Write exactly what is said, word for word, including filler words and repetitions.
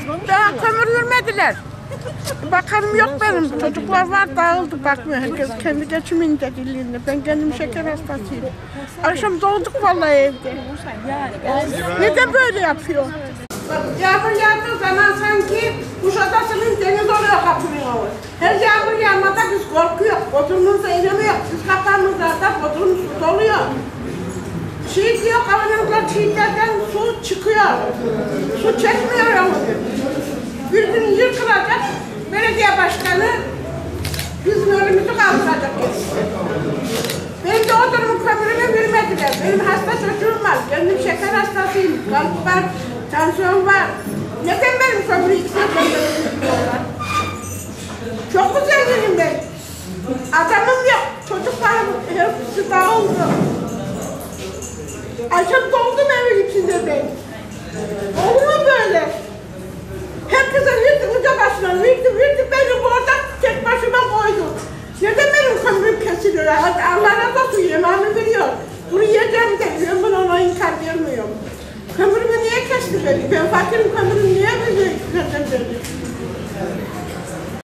Daha kömür vermediler. Bakanım yok benim. Çocuklar var dağıldı bakmıyor. Herkes kendi geçiminde dilinde. Ben kendim şeker hastasıyım. Akşam doğduk vallahi evde. Neden böyle yapıyor? Yağmur yağdığı zaman sanki Kuşadası'nın deniz oluyor kapının. Her yağmur yağmada biz korkuyoruz. Bodrumumuza inemiyoruz. Biz kapağımızda bodrum su doluyor. Çiğ diyor, kavanozlar çiğlerden su çıkıyor. Su çekmiyor ama. Bir gün yıkılacak, belediye başkanı bizim önümüzü kaldıracak. Ben de o durumun kömürünü vermediler. Benim hasta çocuğum var, kendim şeker hastasıyım, kalp var, tansiyon var. Neden benim kömürü ikisine gönderiyorlar? Çok mu zenginim ben? Adamım yok, çocuklarım hepsi dağıldı. Akşam doldum evin içinde ben. Olur mu böyle? Herkese verdi uca başına, verdi verdi beni orada tek başıma koydu. Neden benim kömürüm kesiliyor? Allah razı olsun yemeğimi veriyor. Bunu yiyeceğim de diyorum, ben ona inkar vermiyorum. Kömürümü niye kesti beni? Ben fakirim, kömürümü niye veriyor?